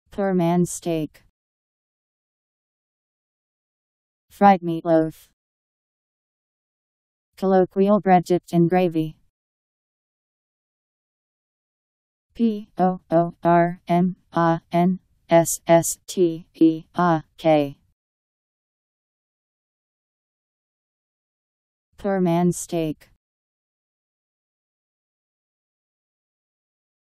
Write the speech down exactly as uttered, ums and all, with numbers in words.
Poor man's steak. Fried meatloaf. Colloquial bread dipped in gravy. P O O R M A N S S T E A K. Poor man's steak.